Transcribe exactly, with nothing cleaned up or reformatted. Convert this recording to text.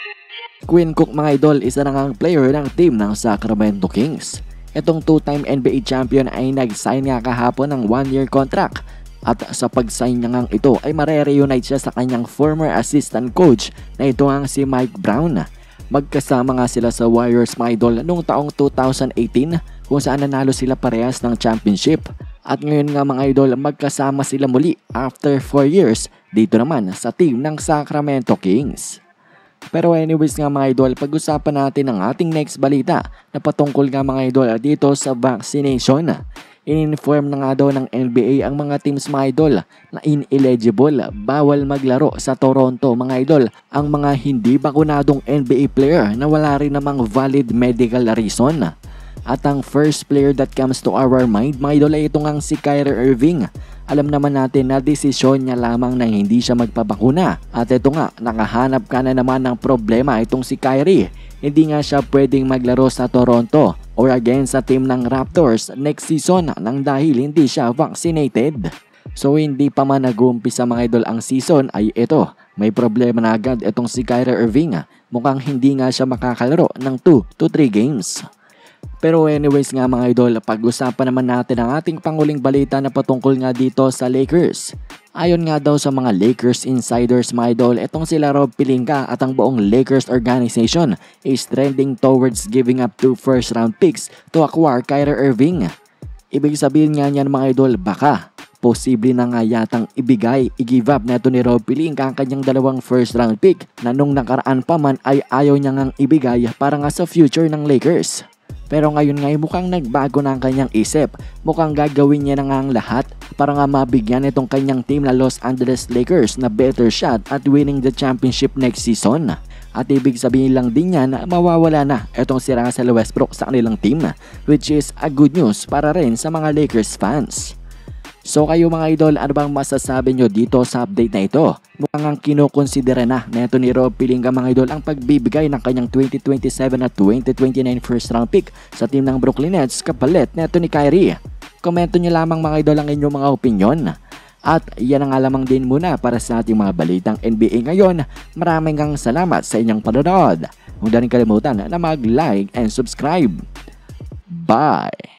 Quinn Cook mga idol, isa na ngang player ng team ng Sacramento Kings. Itong two-time N B A champion ay nag-sign nga kahapon ng one-year contract. At sa pag-sign niya ngang ito ay mare-reunite siya sa kanyang former assistant coach na ito ang si Mike Brown. Magkasama nga sila sa Warriors mga idol noong taong two thousand eighteen kung saan nanalo sila parehas ng championship. At ngayon nga mga idol, magkasama sila muli after four years dito naman sa team ng Sacramento Kings. Pero anyways nga mga idol, pag-usapan natin ang ating next balita na patungkol nga mga idol dito sa vaccination. In-inform na nga daw ng N B A ang mga teams mga idol na ineligible, bawal maglaro sa Toronto mga idol ang mga hindi bakunadong N B A player na wala rin namang valid medical reason. At ang first player that comes to our mind mga idol ay itong ang si Kyrie Irving. Alam naman natin na desisyon niya lamang na hindi siya magpabakuna. At ito nga, nakahanap ka na naman ng problema itong si Kyrie. Hindi nga siya pwedeng maglaro sa Toronto or again sa team ng Raptors next season nang dahil hindi siya vaccinated. So hindi pa man nag-uumpisa mga idol ang season ay ito, may problema na agad itong si Kyrie Irving. Mukhang hindi nga siya makakalaro ng two to three games. Pero anyways nga mga idol, pag-usapan naman natin ang ating panguling balita na patungkol nga dito sa Lakers. Ayon nga daw sa mga Lakers insiders mga idol, itong sila Rob Pelinka at ang buong Lakers organization is trending towards giving up two first round picks to acquire Kyrie Irving. Ibig sabihin nga niyan mga idol, baka posible na nga yatang ibigay, i-give up na ito ni Rob Pelinka ang kanyang dalawang first round pick na nung nakaraan pa man ay ayaw niya ngang ibigay para nga sa future ng Lakers. Pero ngayon nga ay mukhang nagbago na ang kanyang isip. Mukhang gagawin niya na nga ang lahat para nga mabigyan itong kanyang team na Los Angeles Lakers na better shot at winning the championship next season. At ibig sabihin lang din niya na mawawala na itong si Russell Westbrook sa kanilang team, which is a good news para rin sa mga Lakers fans. So kayo mga idol, ano bang masasabi nyo dito sa update na ito? Mukhang ang kinukonsidera na neto ni Rob Pelinka mga idol ang pagbibigay ng kanyang twenty twenty-seven at twenty twenty-nine first round pick sa team ng Brooklyn Nets kapalit neto ni Kyrie. Komento nyo lamang mga idol ang inyong mga opinion. At yan ang lamang din muna para sa ating mga balitang N B A ngayon. Maraming kang salamat sa inyong panonood. Huwag na rin kalimutan na mag-like and subscribe. Bye!